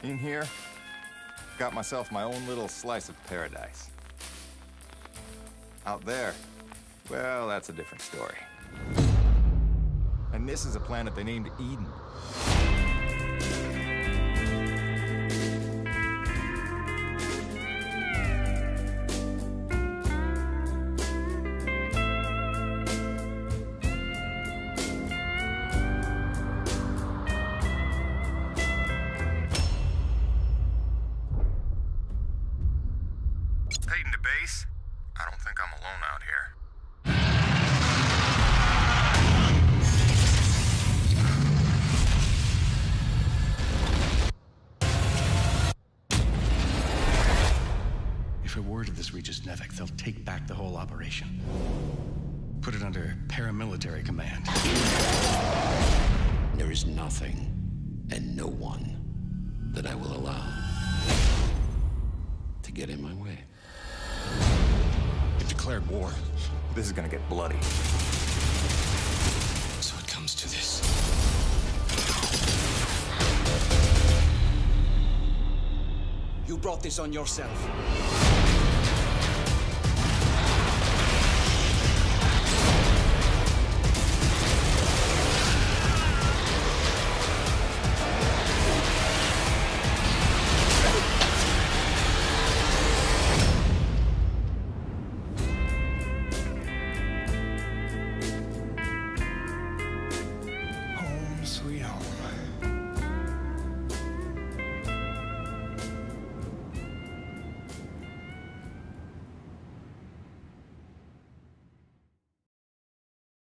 In here, got myself my own little slice of paradise. Out there, well, that's a different story. And this is a planet they named Eden. Peyton to base. I don't think I'm alone out here. If a word of this reaches Nevek, they'll take back the whole operation. Put it under paramilitary command. There is nothing and no one that I will allow to get in my way. They've declared war. This is gonna get bloody. So it comes to this. You brought this on yourself.